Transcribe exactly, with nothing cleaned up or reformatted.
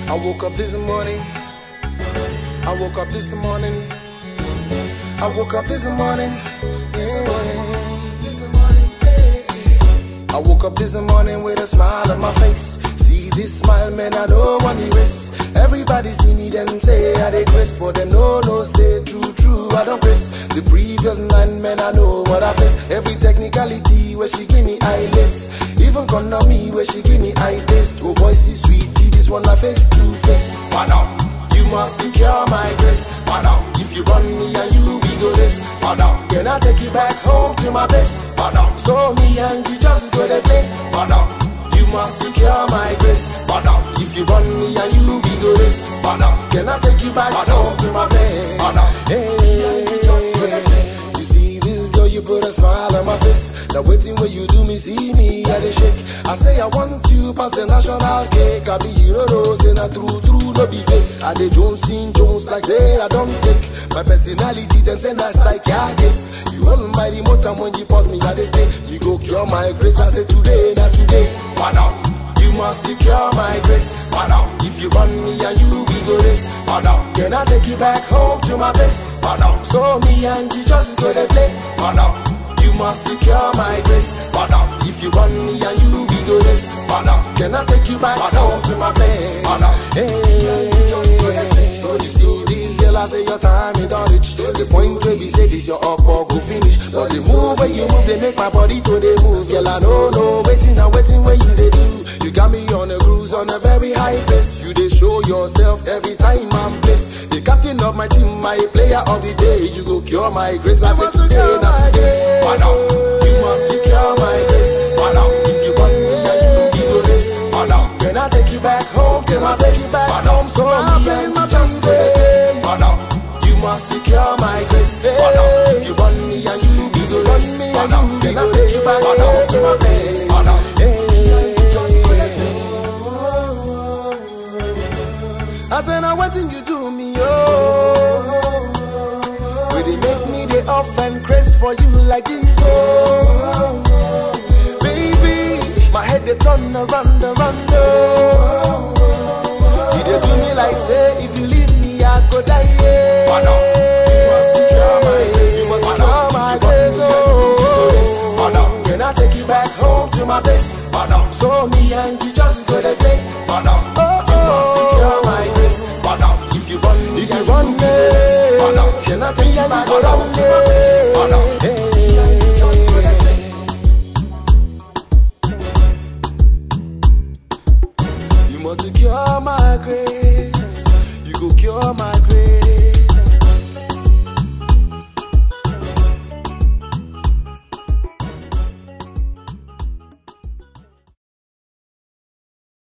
I woke up this morning. I woke up this morning. I woke up this morning. Yeah. I woke up this morning with a smile on my face. See this smile, man, I don't want to erase. Everybody see me, then say I dey grace. For them, no, no, say true, true, I don't grace. The previous nine men, I know what I face. Every technicality where she give me I list. Even gonna me where she give me I taste. Oh boy, see sweetie, this one I face two face. Madam, you must secure my grace. Madam, if you run me and you we go this. Madam, can I take you back home to my base? Madam, so me and you just go to play. Madam, you must secure my grace. Madam, if you run me and you we go this. Madam, can I take you back Madam. home to my base? Madam, hey, hey, just go to play. You see this girl, you put a smile on my face. Now waiting when you do me, see me at the shake. I say I want you pass the national cake. I be you know those say not true, true, no be fake. I dey Jones in Jones like say I don't take. My personality them say that's like yeah guess. You hold my remote and when you pause me I dey stay. You go cure my grace. I say today, not today. Madam, you must secure my grace. Madam, if you run me and you be go this. Madam, can I take you back home to my base? Madam, so me and you just go to play. Madam, you must secure my grace. Madam, if you run me and you be go this. Madam, can I take you back Madam. home to my place? Madam, hey, hey, just go to play. So you see this girl, I say your time it don't reach. The point where we say this your up or go finish. So the move where you move, they make my body to the move. Girl, I know, no, waiting and waiting where you they do. You got me on a cruise on a very high pace. You they show yourself every time I'm blessed. The captain of my team, my player of the day. You go cure my grace. I say today, not today. Madam, you must secure my grace. Madam, if you want me and you give you this. Madam, can I take you back home? Can I take you back Madam. home? So I'm playing my just way. Madam, you must secure my grace. Madam, if you want me and you give you this. Madam, can I take you back home to my place? Madam, I said, now what thing you do me, oh? Will they make me the off and craze for you like this, oh? Baby, my head they turn around, around, oh. You they do me like say, if you leave me, I go die, yeah. Madam, you must secure my grace. You must secure my grace, oh. Madam, can I take you back home to my base? Madam, so me and you just go to play. Madam, oh, you must secure my grace. Madam, if you run me, if you run me, Madam, can I take you back home to my base? Madam, hey, just go to play. You must secure my grace. You go cure my grace.